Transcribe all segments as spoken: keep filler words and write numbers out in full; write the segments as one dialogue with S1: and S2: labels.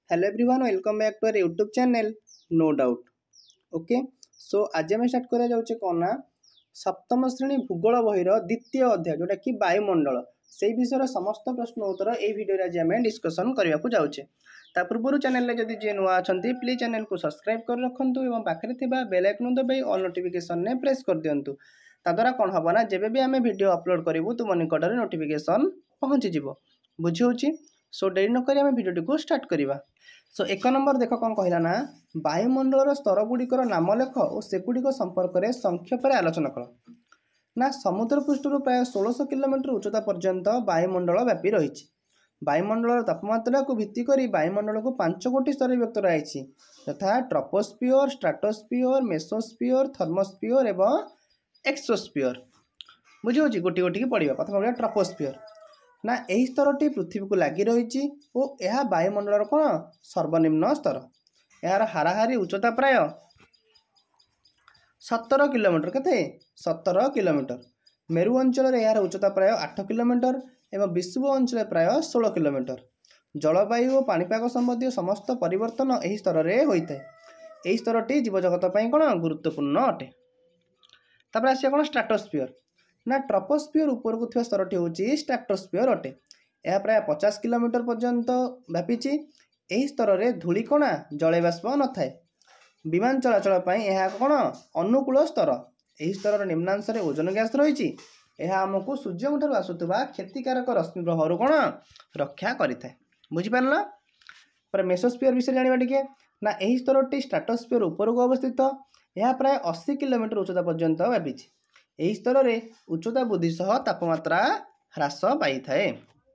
S1: Hello everyone, welcome back to our YouTube channel, no doubt. Okay, so आज आम start करा जाउचे कोन ना सप्तम श्रेणी भूगोल बहिर द्वितीय अध्याय जोटा कि वायुमंडल से विषय समस्त प्रश्न उत्तर ए वीडियो आज आम डिस्कसन करने को जाउचे। ता पूर्व चैनल जदि जे नुआ अछंती प्लीज चैनल को सब्सक्राइब कर रखंतु एवं पाखरे थिबा बेल आइकन दबाई ऑल नोटिफिकेशन ने प्रेस कर दियंतु। ता द्वारा कोन हबो ना जेबे भी आम वीडियो अपलोड करिवु तुम निकटरे नोटिफिकेशन पहुंची जिवो। बुझी होची। सो डेरी न करी आम वीडियो को स्टार्ट करिवा। सो एक नंबर देख कौन कहला ना वायुमंडल स्तर गुड़िकर नाम लेख और सेगुड़िक संपर्क में संक्षेप आलोचना कर ना समुद्र पृष्ठर प्राय षोलश किलोमीटर उच्चता पर्यंत वायुमंडल व्यापी रही। वायुमंडल तापमात्रा को भित्ति करी वायुमंडल को पांच गोटी स्तर विभक्त रही यथा ट्रोपोस्फियर, स्ट्राटोस्फियर, मेसोस्फियर, थर्मोस्फियर एवं एक्सोस्फियर। बुझे गोटी गोटी की पड़ा प्रथम पढ़ा ट्रोपोस्फियर ना यही स्तरटी पृथ्वी को लगी रही और यह वायुमंडल कौन सर्वनिम्न स्तर। यार हाराहारी उच्चता प्राय सतर किलोमीटर के सतर किलोमीटर। मेरु अंचल यार उच्चता प्राय आठ किलोमीटर एवं विश्व अंचल प्राय षोल किलोमीटर। जलवायु और पाणीपाग संबंधी समस्त परिवर्तन यही स्तर में होता है। यही स्तरटी जीवजगत कौन गुरुत्वपूर्ण अटे। तापर आसिया कौन स्ट्राटोस्फियर ना ट्रोपोस्फियर ऊपर को थिबा स्तरटी होची स्ट्राटोस्फियर अटे। यह प्राय पचास किलोमीटर पर्यंत व्यापी। यही स्तर में धूलिकणा जल बाष्प न थाए। विमान चलाचल यह कौन अनुकूल स्तर। यही स्तर निम्नांश में ओजोन गैस रही। यह आमको सूर्य आसुवा क्षतिकारक रश्मि प्रभाव कौन रक्षा करें। बुझीपार पर मेसोस्फियर विषय जाना टे ना यही स्तरटी स्ट्राटोस्फियर ऊपर को अवस्थित। यह प्राय अस्सी किलोमीटर उच्चता पर्यंत व्यापी। यही स्तर में उच्चता वृद्धि सह तापमात्रा ह्रास पाई थाए।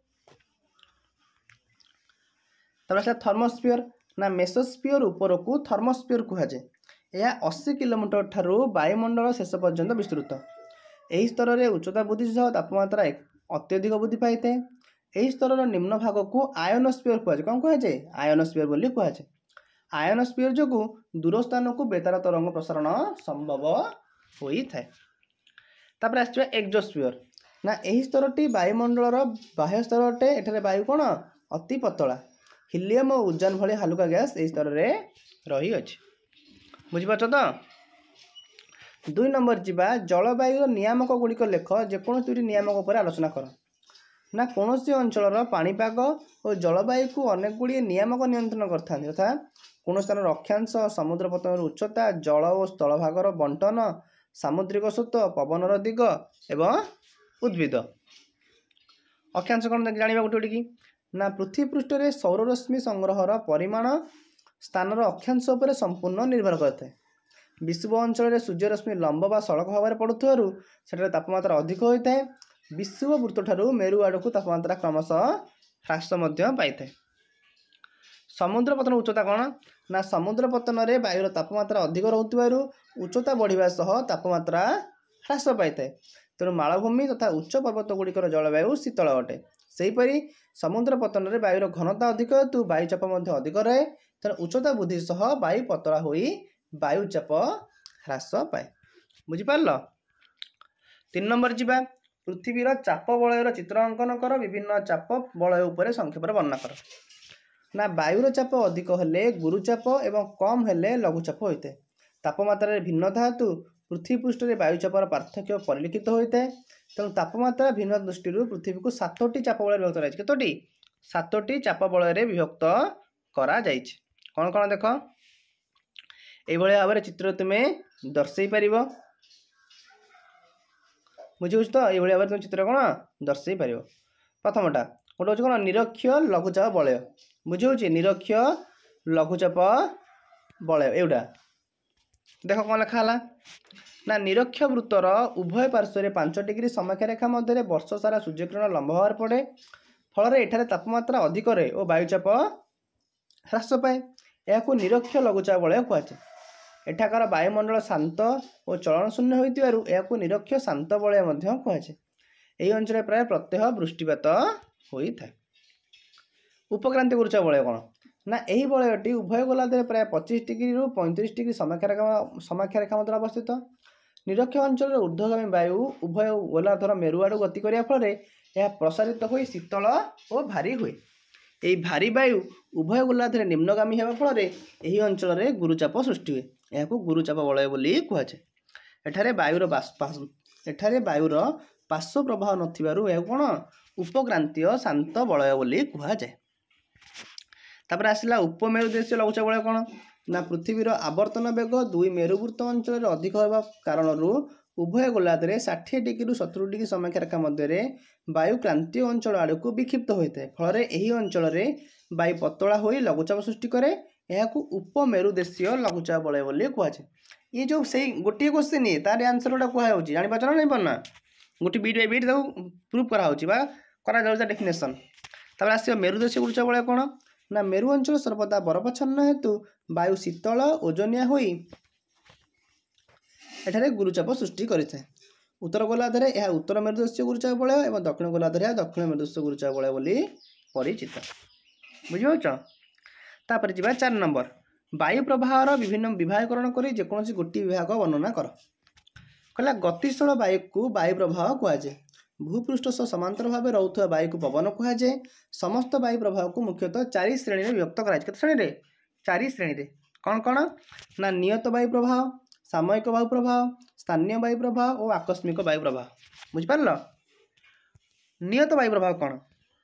S1: थर्मोस्फियर ना मेसोस्फियर ऊपर को थर्मोस्फियर कहुए। यह अस्सी किलोमीटर ठारू वायुमंडल शेष पर्यंत विस्तृत। यही स्तर में उच्चता वृद्धि सह तापमात्रा अत्यधिक वृद्धि पाई थाए। यही स्तर निम्न भाग को आयोनोस्फियर कहुए। कौन कहुए आयोनोस्फियर बोली कहुए। आयोनोस्फियर जो दूर स्थान को बेतार तरंग प्रसारण संभव होता है। तापर आसवा एक्सोस्फियर ना यही स्तरटी वायुमंडल बाह्य स्तर अटे। एठारे वायु कौन अति पतला हिलियम और उजान भली हालुका गैस यही स्तर में रही अछि। बुझिपारछ तो। दुई नंबर जीवा जलवायु नियामक गुड़िक लेख जेकोसी दुईटी नियामक उपर आलोचना कर ना कौन अंचल पाणीपाग और जलवायु को अनेक गुड़िए नियामक नियंत्रण करथांती यथा कौन स्थान अक्षांश, समुद्र पतन उच्चता, जल और स्थल भागर बंटन, सामुद्रिक स्रोत, पवनर दिग एवं उद्भिद। अक्षांश कौन जाना गोटे गोटी ना पृथ्वी पृष्ठ में सौर रश्मि संग्रहर परिमाण स्थानर अक्षांश पर संपूर्ण निर्भर करता है। विश्व अंचल में सूर्य रश्मि लंब व सड़क भाव पड़ुवर से तापमात्रा अधिक होता है। विश्व वृत्त ठारू मेरु आड़ को तापमात्रा क्रमशः ह्रास पाई थाए। समुद्र पतन उच्चता कौन ना समुद्र पतन में वायुर तापमात्रा अधिक रोकवर उच्चता बढ़िया सह तापमात्रा ह्रास पाई थाए। तेणु मालभूमि तथा उच्च पर्वत गुड़िकर जलवायु शीतल अटे। सेहीपरि समुद्र पतन में वायुर घनता अधिक हेतु वायुचाप अधिक रहे। तेणु उच्चता वृद्धि सह वायु पतला होई वायुचाप ह्रास पाए। बुझिपार। तीन नंबर जीवा पृथ्वीर चाप बलयर चित्र अंकन कर विभिन्न चाप बलय उपर संक्षेप वर्णना कर ना वायुर चाप अधिक हेले गुरुचाप एवं कम हेले लघुचाप होता है। तापमात्रा भिन्नता हेतु पृथ्वी पृष्ठ में वायुचापर पार्थक्य परिलक्षित होता है। तेणु तापमात्रा भिन्न दृष्टि पृथ्वी को सातटी चाप बलय विभक्त रही। कतोटी सातटी चाप बलय विभक्त करा जाइछ। कौन कौन देख ये भाव में चित्र तुम्हें दर्शई पार। बुझे तो ये भाव में तुम चित्र कौन दर्शई पार। प्रथमटा गोटे हूँ कौन निरक्ष लघुचाप बलय। बुझे निरक्ष लघुचाप बलय एवटा देख कौन लिखा ना निरक्ष वृत्तर उभय पार्श्व पांच डिग्री समक्षा रेखा मध्य वर्ष सारा सूर्यकिरण लंब भाव पड़े। फल एठारे तापमात्रा अधिक रहे और वायुचाप ह्रास पाए। यह निरक्ष लघुचाप बलय कहुए। एठाकार वायुमंडल शांत और चलन शून्य होइतिबारु निरक्ष शांत बलय कहुए। यही अंचल प्राय प्रत्यह वृष्टिपात होता है। उपक्रांति गुरुचाप बलय कौन ना यही बलयटी उभय गोलार्ध प्राय पच्चीस डिग्री रु पैंतीस डिग्री समाक्षा रेखा समाक्षा रेखा मध्य अवस्थित। निरक्ष अंचल ऊर्ध्वगामी वायु उभय गोलार्धर मेरु आड़ गति करने फल यह प्रसारित हो शीतल और भारी हुए। এই ଭାରି ବାୟୁ ଉଭୟ ଗୋଲାର୍ଦ୍ଧରେ ନିମ୍ନଗାମୀ ହେବା ଫଳରେ ଏହି ଅଞ୍ଚଳରେ ଗୁରୁଚାପ ସୃଷ୍ଟି ହୁଏ। ଏହାକୁ ଗୁରୁଚାପ ବଳୟ ବୋଲି କୁହାଯାଏ। ଏଠାରେ ବାୟୁର ଏଠାରେ ବାୟୁର ପାର୍ଶ୍ୱ ପ୍ରବାହ ନଥିବାରୁ ଏହାକୁ କ'ଣ ଉପକ୍ରାନ୍ତୀୟ ଶାନ୍ତ ବଳୟ ବୋଲି କୁହାଯାଏ। ତାପରେ ଆସିଲା ଉପମେରୁ ଦେଶୀୟ ଲଘୁଚାପ ବଳୟ କ'ଣ ନା ପୃଥିବୀର ଆବର୍ତ୍ତନ ବେଗ ଦୁଇ ମେରୁବୃତ୍ତ ଅଞ୍ଚଳରେ ଅଧିକ ହେବା କାରଣରୁ ଉଭୟ ଗୋଲାର୍ଦ୍ଧରେ ଷାଠିଏ ଡିଗ୍ରୀରୁ ସତୁରି ଡିଗ୍ରୀ ସମାକ୍ଷରେଖା ମଧ୍ୟରେ ବାୟୁ କ୍ରାନ୍ତୀୟ ଅଞ୍ଚଳ ଆଡ଼କୁ ବିକ୍ଷିପ୍ତ ହୋଇଥାଏ। ଫଳରେ ଏହି ଅଞ୍ଚଳରେ ବାୟୁ ପତଳା ହୋଇ ଲଘୁଚାପ ସୃଷ୍ଟି କରେ। ଏହାକୁ ଉପମେରୁ ଦେଶୀୟ ଲଘୁଚାପ ବଳୟ ବୋଲି କୁହାଯାଏ। ये जो से गोटे क्वेश्चन ये तार आंसर गोटा कहुच्छी जापार ना पारना गोटे बीट बाई बीट प्रूफ करा डेफिनेसन। तापर आस मेरुदेशीय गुरुचाप बलय कौन ना मेरु अंचल सर्वदा बरफाच्छन्न हेतु वायु शीतल ओजनिया होई एठारे गुरुचाप सृष्टि करिଥାଏ। उत्तर गोलार्धरे यह उत्तर मेरुदेशीय गुरुचाप बलय और दक्षिण गोलार्धरे यह दक्षिण मेरुदेशीय गुरुचाप बलय बोली परिचित। बुझिपारुछ। तापर जिबा चार नंबर वायु प्रवाहर विभिन्न विभागकरण कर जेकोसी गोटे विभाग वर्णना कर। कहला गतिशील वायु को वायु प्रवाह कहुए। भूपृष्ठ सह समांतर भाव रोथुवा वायु को पवन कहुए। समस्त वायु प्रवाह को मुख्यतः चारि श्रेणी में विभक्त कर श्रेणी चारि श्रेणी कौन कौन ना नियत वायु प्रवाह, सामयिक वायु प्रवाह, स्थानीय वायु प्रवाह और आकस्मिक वायु प्रवाह। बुझिपार। नियत वायु प्रवाह कौन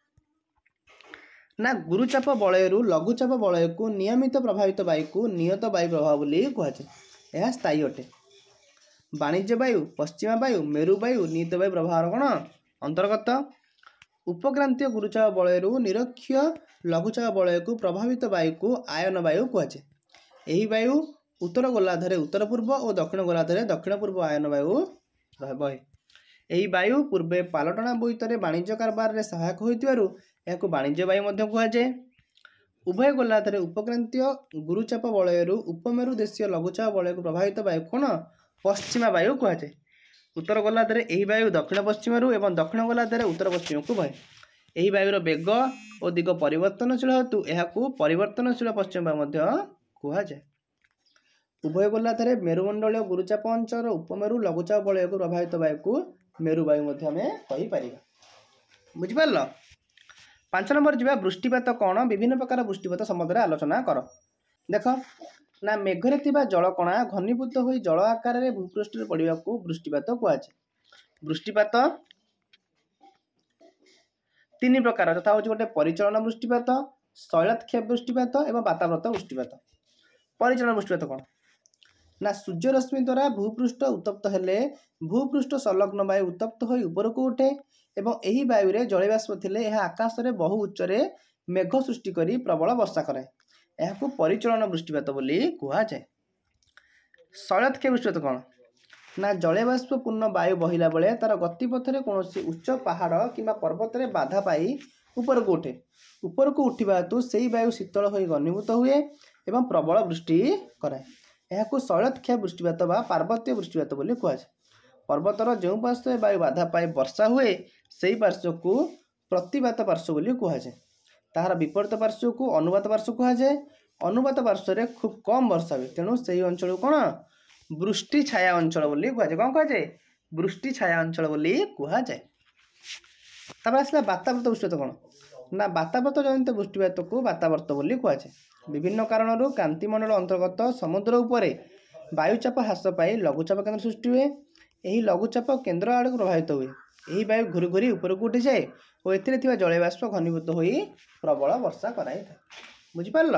S1: ना गुरुचाप बलयरू लघुचाप बलय को नियमित प्रभावित वायु को नियत वायु प्रभाव बोली कहुए। यह स्थायी अटे। वाणिज्य वायु, पश्चिमा वायु, मेरु वायु नियत वायु प्रभाव कौन अंतर्गत। उपक्रांतीय गुरुचाप बलयरू निरक्षीय लघुचाप बलय को प्रभावित वायु को आयन वायु कहुए। यही वायु उत्तर गोलार्धरे उत्तर पूर्व और दक्षिण गोलार्धरे दक्षिण पूर्व आयन वायु बहे। यही वायु पूर्वे पालटना बोईतरे वाणिज्य कारबार में सहायक होइतिबारु यह वाणिज्य वायु कहुए। उभय गोलार्धरे उपक्रांतीय गुरुचाप बलयरू उपमेरु देशीय लघुचाप बलय को प्रभावित वायु कौन पश्चिमा वायु कहुए। उत्तर गोलार्धरे यही वायु दक्षिण पश्चिमरू एवं दक्षिण गोलार्धरे उत्तर पश्चिम को बहे। यही वायुर बेग और दिग परिवर्तनशील हेतु यह परिवर्तनशील पश्चिम वायु कहुए। उभय गोलार्धरे मेरुमंडलीय गुरुचाप अंचल उपमेरु लघुचाप बलय को प्रभावित वायु को मेरु वायु कहीपर। बुझिपार। पांच नंबर जी वृष्टिपात कौन विभिन्न प्रकार वृष्टिपात संबंध में आलोचना कर। देख ना मेघरे थिबा जलकणा घनीभूत हो जल आकार में भूपृष्ठ पड़ा को वृष्टिपात कहुए। वृष्टिपात तीन प्रकार तथा हूँ गोटे परिचालन वृष्टिपात, शैलक्षेप वृष्टिपात और वाताव्रत वृष्टिपात। परिचालन वृष्टिपात कौन ना सूर्य रश्मि द्वारा भूपृष्ठ उत्तप्त हेले भूपृष्ठ संलग्न वायु उत्तप्त हो ऊपर को उठे एवं यही वायु रे जलबाष्प थिले यह आकाश में बहु उच्चरे मेघ सृष्टि करी प्रबल वर्षा करे। यह परिचालन वृष्टिपात बोली कहुए। शैलक्षेप वृष्टिपात कौन ना जलबाष्पूर्ण वायु बहिला बेले तार गतिपथरे कौन उच्च पहाड़ किंबा पर्वत रे बाधा पाई ऊपर को उठे। ऊपर को उठा हेतु से वायु शीतल हो घनीभूत हुए एवं प्रबल वृष्टि कराए। यह शैलक्षेप वृष्टिपात बा पार्वतीय वृष्टिपात बोली कहुए। पर्वतर जो पार्श्व वायु बाधा पाए वर्षा हुए से पार्श्व को प्रतिबात पार्श्व बोली कहुए। ताहार विपरीत पार्श्व को अनुबात पार्श्व कहुए। अनुबात पार्श्व में खूब कम वर्षा हुए तेणु से अंचल कौन वृष्टि छाया अंचल बोली कहुए। कौन कहुए वृष्टि छाया अंचल बोली कहुए। तापर आसला वाताव्रत वृष्टिपात कौन ना वाताव्रत जनित वृष्टिपात को वातावर्त बोली कहुए। विभिन्न कारणों क्रांतिमंडल अंतर्गत समुद्र उपरे वायुचाप ह्रास पाई लघुचाप केन्द्र सृष्टि हुए। यही लघुचाप केन्द्र आड़ को प्रभावित हुए। यही वायु घूरी घूरी ऊपर को उठी जाए और ए जलबाष्प घनीभूत हो प्रबल वर्षा कराई। बुझिपार।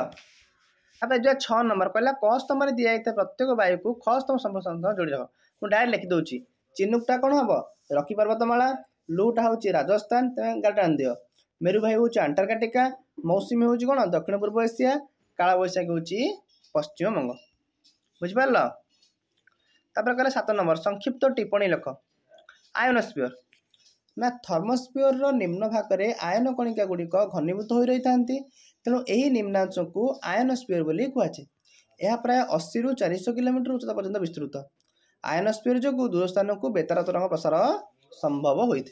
S1: अब जो छः नंबर कहला क स्तंभ में दिया प्रत्येक वायु को ख स्तंभ सह जोड़ी रख। मुझे डायरेक्ट लिखिदे चिनुकटा कौन हम रकी पर्वतमाला, लुटा हूँ राजस्थान गाटा आन दियो, मेरु वायु हूँ अंटार्कटिका, मौसुमी हूँ कौन दक्षिण पूर्व एशिया, काला बैशाखी हूँ पश्चिम बंग। बुझिपार। तापर कहला सात नंबर संक्षिप्त टिप्पणी लिख। आयनोस्फीयर ना थर्मोस्फीयर निम्न भाग में आयन कणिका गुड़िक घनीभूत हो रही था तेणु यही निम्नांश को आयनोस्फीयर बोली कहुए। यह प्राय अस्सी रु चार सौ किलोमीटर उच्चता पर्यंत विस्तृत। आयनोस्फीयर जो दूर स्थान को बेतार तरंग प्रसार संभव होता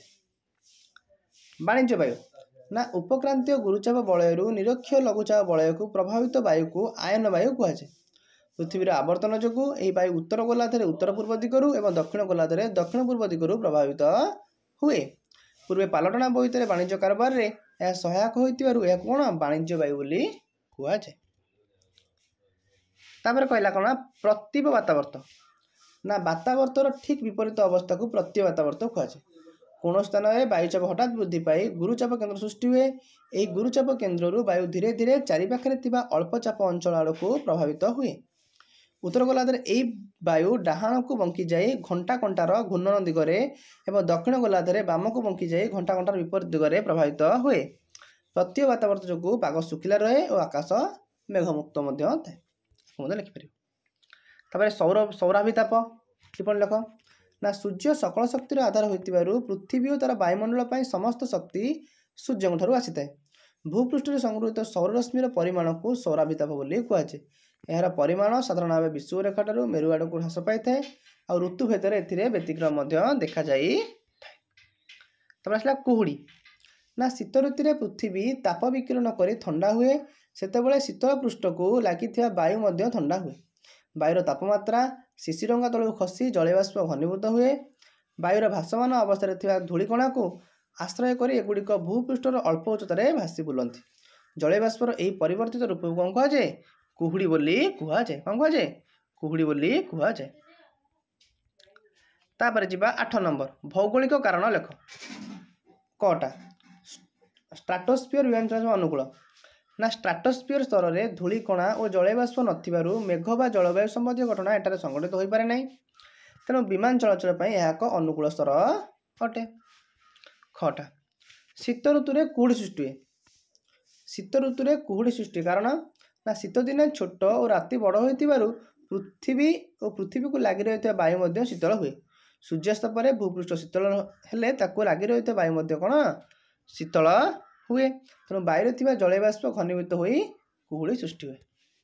S1: है। वाणिज्य वायु ना उपक्रांतीय गुरुचाप बलयरू निरक्षीय लघुचाप बलय को प्रभावित वायु को आयन वायु कहुए। पृथ्वीर आवर्तन जो यही वायु उत्तर गोलार्धरे उत्तर पूर्व दिगरू एवं दक्षिण गोलार्धरे दक्षिण पूर्व दिगरू प्रभावित हुए। पूर्वे पालटना बोईतरे वाणिज्य कारबार में ଏହା ସହାୟକ ହୋଇଥିବାରୁ ଏହା କ'ଣ ବାଣିଜ୍ୟ ବାୟୁ ବୋଲି କୁହାଯାଏ। ତାପରେ କହିଲା କ'ଣ ପ୍ରତୀବ ବାତାବର୍ତ୍ତ। ନା ବାତାବର୍ତ୍ତର ଠିକ୍ ବିପରୀତ ଅବସ୍ଥାକୁ ପ୍ରତୀବ ବାତାବର୍ତ୍ତ କୁହାଯାଏ। କୌଣସି ସ୍ଥାନରେ ବାୟୁଚାପ ହଠାତ୍ ବୃଦ୍ଧି ପାଇ ଗୁରୁଚାପ କେନ୍ଦ୍ର ସୃଷ୍ଟି ହୁଏ। ଏହି ଗୁରୁଚାପ କେନ୍ଦ୍ରରୁ ବାୟୁ ଧୀରେ ଧୀରେ ଚାରିପାଖରେ ଥିବା ଅଳ୍ପ ଚାପ ଅଞ୍ଚଳ ଆଡ଼କୁ ପ୍ରଭାବିତ ହୁଏ। ଉତ୍ତର ଗୋଲାର୍ଦ୍ଧରେ ଏହି ବାୟୁ ଡାହାଣକୁ ବଙ୍କିଯାଇ ଘଣ୍ଟା କଣ୍ଟାର ଘୂର୍ଣ୍ଣନ ଦିଗରେ ଏବଂ ଦକ୍ଷିଣ ଗୋଲାର୍ଦ୍ଧରେ ବାମକୁ ବଙ୍କିଯାଇ ଘଣ୍ଟା କଣ୍ଟାର ବିପରୀତ ଦିଗରେ ପ୍ରଭାବିତ ହୁଏ। ପ୍ରତୀବ ବାତାବର୍ତ୍ତ ଯୋଗୁଁ ପାଗ ଶୁଖିଲା ରହେ ଓ ଆକାଶ ମେଘମୁକ୍ତ ମଧ୍ୟ ଥାଏ। ମଧ୍ୟ ଲେଖିପାରିବ। ତାପରେ ସୌର ସୌରାଭିତାପ କିପରି ଲେଖ। ନା ସୂର୍ଯ୍ୟ ସକଳ ଶକ୍ତିର ଆଧାର ହୋଇଥିବାରୁ ପୃଥିବୀ ଓ ତା'ର ବାୟୁମଣ୍ଡଳ ପାଇଁ ସମସ୍ତ ଶକ୍ତି ସୂର୍ଯ୍ୟଙ୍କଠାରୁ ଆସିଥାଏ। ଭୂପୃଷ୍ଠରେ ସଂଗୃହୀତ ସୌରରଶ୍ମିର ପରିମାଣକୁ ସୌରାଭିତାପ ବୋଲି କୁହାଯାଏ। ଏହାର ପରିମାଣ ସାଧାରଣ ଭାବେ ବିଷୁବରେଖାଠାରୁ ମେରୁ ଆଡ଼କୁ ହ୍ରାସ ପାଇଥାଏ ଆଉ ଋତୁ ଭେଦରେ ଏଥିରେ ବ୍ୟତିକ୍ରମ ମଧ୍ୟ ଦେଖାଯାଇଥାଏ। ତାପରେ ଆସିଲା କୁହୁଡ଼ି। ନା ଶୀତ ଋତୁରେ ପୃଥିବୀ ତାପ ବିକିରଣ କରି ଥଣ୍ଡା ହୁଏ। ସେତେବେଳେ ଶୀତଳ ପୃଷ୍ଠକୁ ଲାଗିଥିବା ବାୟୁ ମଧ୍ୟ ଥଣ୍ଡା ହୁଏ। ବାୟୁର ତାପମାତ୍ରା ଶିଶିରଙ୍ଗା ତଳକୁ ଖସି ଜଳୀୟବାଷ୍ପ ଘନୀଭୂତ ହୁଏ। ବାୟୁର ଭାସମାନ ଅବସ୍ଥାରେ ଥିବା ଧୂଳିକଣାକୁ ଆଶ୍ରୟ କରି ଏଗୁଡ଼ିକ ଭୂପୃଷ୍ଠର ଅଳ୍ପ ଉଚ୍ଚତାରେ ଭାସି ବୁଲନ୍ତି। ଜଳୀୟବାଷ୍ପର ଏହି ପରିବର୍ତ୍ତିତ ରୂପକୁ କ'ଣ କୁହାଯାଏ କୁହୁଡ଼ି ବୋଲି କୁହାଯାଏ। କ'ଣ କୁହାଯାଏ କୁହୁଡ଼ି ବୋଲି କୁହାଯାଏ। ତାପରେ ଯିବା ଆଠ ନମ୍ବର ଭୌଗୋଳିକ କାରଣ ଲେଖ। କଟା ଷ୍ଟ୍ରାଟୋସ୍ଫିୟର ବିମାନଚଳାଚଳ ଅନୁକୂଳ। ନା ଷ୍ଟ୍ରାଟୋସ୍ଫିୟର ସ୍ତରରେ ଧୂଳିକଣା ଓ ଜଳୀୟବାଷ୍ପ ନଥିବାରୁ ମେଘ ବା ଜଳବାୟୁ ସମ୍ବନ୍ଧୀୟ ଘଟଣା ଏଠାରେ ସଂଘଟିତ ହୋଇପାରେ ନାହିଁ। ତେଣୁ ବିମାନ ଚଳାଚଳ ପାଇଁ ଏହା ଏକ ଅନୁକୂଳ ସ୍ତର ଅଟେ। ଖଟା ଶୀତ ଋତୁରେ କୁହୁଡ଼ି ସୃଷ୍ଟି ହୁଏ। ଶୀତ ଋତୁରେ କୁହୁଡ଼ି ସୃଷ୍ଟି କାରଣ ନା ଶୀତ ଦିନେ ଛୋଟ ଓ ରାତି ବଡ଼ ହୋଇଥିବାରୁ ପୃଥିବୀ ଓ ପୃଥିବୀକୁ ଲାଗି ରହିଥିବା ବାୟୁ ମଧ୍ୟ ଶୀତଳ ହୁଏ। ସୂର୍ଯ୍ୟାସ୍ତ ପରେ ଭୂପୃଷ୍ଠ ଶୀତଳ ହେଲେ ତାକୁ ଲାଗି ରହିଥିବା ବାୟୁ ମଧ୍ୟ କ'ଣ ଶୀତଳ ହୁଏ। ତେଣୁ ବାୟୁରେ ଥିବା ଜଳୀୟବାଷ୍ପ ଘନୀଭୂତ ହୋଇ କୁହୁଡ଼ି ସୃଷ୍ଟି ହୁଏ।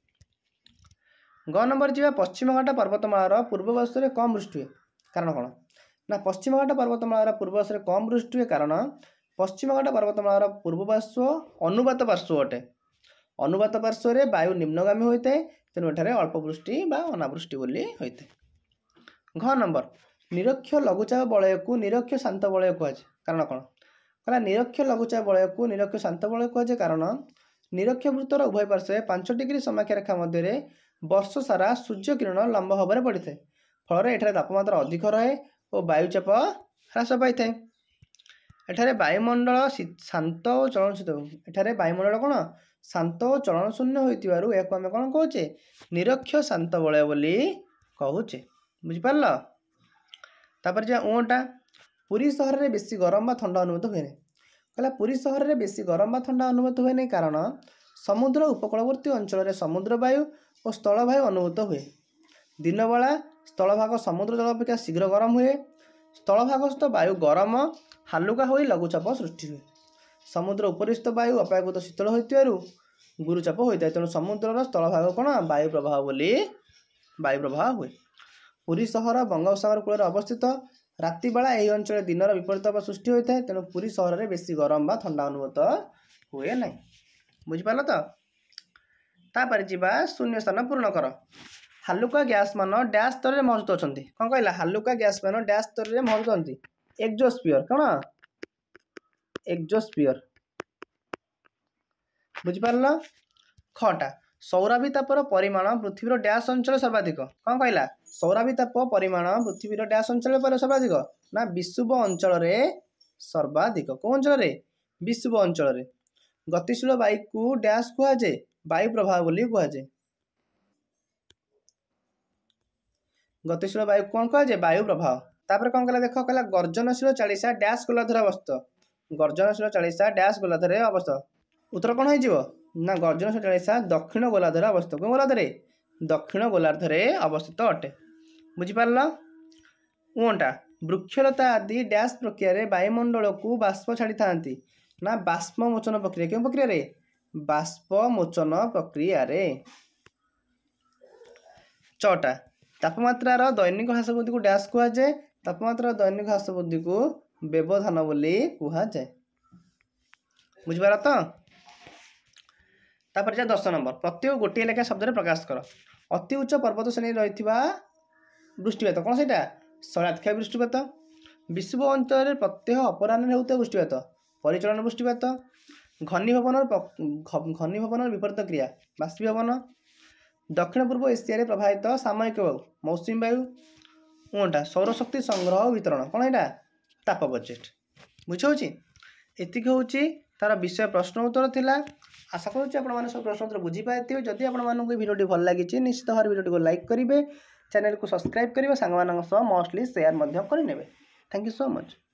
S1: ଗ ନମ୍ବର ଯିବା ପଶ୍ଚିମଘାଟ ପର୍ବତମାଳାର ପୂର୍ବ ପାର୍ଶ୍ୱରେ କମ୍ ବୃଷ୍ଟି ହୁଏ। କାରଣ କ'ଣ ନା ପଶ୍ଚିମଘାଟ ପର୍ବତମାଳାର ପୂର୍ବ ପାର୍ଶ୍ୱରେ କମ୍ ବୃଷ୍ଟି ହୁଏ କାରଣ ପଶ୍ଚିମଘାଟ ପର୍ବତମାଳାର ପୂର୍ବ ପାର୍ଶ୍ୱ ଅନୁବାତ ପାର୍ଶ୍ୱ ଅଟେ। ଅନୁବାତ ପାର୍ଶ୍ୱରେ ବାୟୁ ନିମ୍ନଗାମୀ ହୋଇଥାଏ। ତେଣୁ ଏଠାରେ ଅଳ୍ପ ବୃଷ୍ଟି ବା ଅନାବୃଷ୍ଟି ବୋଲି ହୋଇଥାଏ। ଘ ନମ୍ବର ନିରକ୍ଷ ଲଘୁଚାପ ବଳୟକୁ ନିରକ୍ଷ ଶାନ୍ତ ବଳୟ କୁହାଯାଏ। କାରଣ କ'ଣ କହିଲା ନିରକ୍ଷ ଲଘୁଚାପ ବଳୟକୁ ନିରକ୍ଷ ଶାନ୍ତ ବଳୟ କୁହାଯାଏ କାରଣ ନିରକ୍ଷ ବୃତ୍ତର ଉଭୟ ପାର୍ଶ୍ୱରେ ପାଞ୍ଚ ଡିଗ୍ରୀ ସମାକ୍ଷା ରେଖା ମଧ୍ୟରେ ବର୍ଷ ସାରା ସୂର୍ଯ୍ୟ କିରଣ ଲମ୍ବ ଭାବରେ ପଡ଼ିଥାଏ। ଫଳରେ ଏଠାରେ ତାପମାତ୍ରା ଅଧିକ ରହେ ଓ ବାୟୁଚାପ ହ୍ରାସ ପାଇଥାଏ। ଏଠାରେ ବାୟୁମଣ୍ଡଳ ଶାନ୍ତ ଓ ଚଳନଶୀଳ ଏଠାରେ ବାୟୁମଣ୍ଡଳ କ'ଣ ଶାନ୍ତ ଓ ଚଳନଶୂନ୍ୟ ହୋଇଥିବାରୁ ଏହାକୁ ଆମେ କ'ଣ କହୁଛେ ନିରକ୍ଷ ଶାନ୍ତ ବଳୟ ବୋଲି କହୁଛେ। ବୁଝିପାରିଲ। ତାପରେ ଯେ ଉଁଟା ପୁରୀ ସହରରେ ବେଶୀ ଗରମ ବା ଥଣ୍ଡା ଅନୁଭୂତ ହୁଏ ନାହିଁ। କହିଲା ପୁରୀ ସହରରେ ବେଶୀ ଗରମ ବା ଥଣ୍ଡା ଅନୁଭୂତ ହୁଏ ନାହିଁ କାରଣ ସମୁଦ୍ର ଉପକୂଳବର୍ତ୍ତୀ ଅଞ୍ଚଳରେ ସମୁଦ୍ର ବାୟୁ ଓ ସ୍ଥଳବାୟୁ ଅନୁଭୂତ ହୁଏ। ଦିନବେଳା ସ୍ଥଳଭାଗ ସମୁଦ୍ର ଜଳ ଅପେକ୍ଷା ଶୀଘ୍ର ଗରମ ହୁଏ। ସ୍ଥଳଭାଗସ୍ଥ ବାୟୁ ଗରମ ହାଲୁକା ହୋଇ ଲଘୁଚାପ ସୃଷ୍ଟି ହୁଏ। ସମୁଦ୍ର ଉପରିସ୍ଥ ବାୟୁ ଅପେକ୍ଷାକୃତ ଶୀତଳ ହୋଇଥିବାରୁ ଗୁରୁଚାପ ହୋଇଥାଏ। ତେଣୁ ସମୁଦ୍ରର ସ୍ଥଳଭାଗ କ'ଣ ବାୟୁ ପ୍ରବାହ ବୋଲି ବାୟୁ ପ୍ରବାହ ହୁଏ। ପୁରୀ ସହର ବଙ୍ଗୋପସାଗର କୂଳରେ ଅବସ୍ଥିତ। ରାତିବେଳା ଏହି ଅଞ୍ଚଳରେ ଦିନର ବିପରୀତ ଭାବ ସୃଷ୍ଟି ହୋଇଥାଏ। ତେଣୁ ପୁରୀ ସହରରେ ବେଶୀ ଗରମ ବା ଥଣ୍ଡା ଅନୁଭୂତ ହୁଏ ନାହିଁ। ବୁଝିପାରିଲ ତ। ତାପରେ ଯିବା ଶୂନ୍ୟ ସ୍ଥାନ ପୂରଣ କର। ହାଲୁକା ଗ୍ୟାସ୍ ମାନ ଡ୍ୟାସ୍ ସ୍ତରରେ ମହଜୁଦ ଅଛନ୍ତି। କ'ଣ କହିଲା ହାଲୁକା ଗ୍ୟାସ୍ ମାନ ଡ୍ୟାସ୍ ସ୍ତରରେ ମହଜୁଦ ଅଛନ୍ତି। ଏକ୍ସୋସ୍ଫିୟର କ'ଣ ଏକ୍ସୋସ୍ଫିୟର। ବୁଝିପାରିଲ। ଖଟା ସୌରାଭିତାପର ପରିମାଣ ପୃଥିବୀର ଡ୍ୟାସ୍ ଅଞ୍ଚଳ ସର୍ବାଧିକ। କ'ଣ କହିଲା ସୌରାଭିତାପ ପରିମାଣ ପୃଥିବୀର ଡ୍ୟାସ୍ ଅଞ୍ଚଳ ପରେ ସର୍ବାଧିକ ନା ବିଷୁବ ଅଞ୍ଚଳରେ ସର୍ବାଧିକ। କେଉଁ ଅଞ୍ଚଳରେ ବିଷୁବ ଅଞ୍ଚଳରେ। ଗତିଶୀଳ ବାୟୁକୁ ଡ୍ୟାସ୍ କୁହାଯାଏ ବାୟୁ ପ୍ରବାହ ବୋଲି କୁହାଯାଏ। ଗତିଶୀଳ ବାୟୁ କ'ଣ କୁହାଯାଏ ବାୟୁ ପ୍ରବାହ। ତାପରେ କ'ଣ କହିଲା ଦେଖ କହିଲା ଗର୍ଜନଶୀଳ ଚାଳିଶା ଡ୍ୟାସ୍ ଗୋଲାର୍ଦ୍ଧରେ ଅବସ୍ଥିତ। ଗର୍ଜନଶୀଳ ଚାଳିଶା ଡ୍ୟାସ୍ ଗୋଲାର୍ଦ୍ଧରେ ଅବସ୍ଥିତ। ଉତ୍ତର କ'ଣ ହେଇଯିବ ନା ଗର୍ଜନଶୀଳ ଚାଳିଶା ଦକ୍ଷିଣ ଗୋଲାର୍ଦ୍ଧରେ ଅବସ୍ଥିତ। କେଉଁ ଗୋଲାର୍ଦ୍ଧରେ ଦକ୍ଷିଣ ଗୋଲାର୍ଦ୍ଧରେ ଅବସ୍ଥିତ ଅଟେ। ବୁଝିପାରିଲ। ଉଁଟା ବୃକ୍ଷଲତା ଆଦି ଡ୍ୟାସ୍ ପ୍ରକ୍ରିୟାରେ ବାୟୁମଣ୍ଡଳକୁ ବାଷ୍ପ ଛାଡ଼ିଥାନ୍ତି ନା ବାଷ୍ପମୋଚନ ପ୍ରକ୍ରିୟା। କେଉଁ ପ୍ରକ୍ରିୟାରେ ବାଷ୍ପମୋଚନ ପ୍ରକ୍ରିୟାରେ। ଚଟା ତାପମାତ୍ରାର ଦୈନିକ ହ୍ରାସ ବୃଦ୍ଧିକୁ ଡ୍ୟାସ୍ କୁହାଯାଏ। ତାପମାତ୍ରାର ଦୈନିକ ହ୍ରାସ ବୃଦ୍ଧିକୁ ବ୍ୟବଧାନ ବୋଲି କୁହାଯାଏ। ବୁଝିପାରିଲ ତ। ତାପରେ ଯା ଦଶ ନମ୍ବର ପ୍ରତ୍ୟେକ ଗୋଟିଏ ଲେଖା ଶବ୍ଦରେ ପ୍ରକାଶ କର। ଅତି ଉଚ୍ଚ ପର୍ବତ ଶ୍ରେଣୀରେ ରହିଥିବା ବୃଷ୍ଟିପାତ କ'ଣ ସେଇଟା ଶୈଳାକ୍ଷୟ ବୃଷ୍ଟିପାତ। ବିଷୁବ ଅଞ୍ଚଳରେ ପ୍ରତ୍ୟହ ଅପରାହ୍ନରେ ହେଉଥିବା ବୃଷ୍ଟିପାତ ପରିଚାଳନ ବୃଷ୍ଟିପାତ। घनीभवन घनीभवन विपरीत क्रिया बाष्पीभवन। दक्षिण पूर्व एशिया प्रभावित सामयिक वायु मौसुमी वायु। उंटा सौरशक्ति संग्रह और वितरण कौन यहाँ ताप बजेट बुझे एतिक हूँ तार विषय प्रश्न उत्तर थिला। आशा करुँच आप सब प्रश्न उत्तर बुझीपारे। जदि आपको भिडियो भल लगी निश्चित भाव भिडियो को लाइक करेंगे, चैनल को सब्सक्राइब करेंगे, सांग मोस्टली शेयर करेंगे। Thank you so much.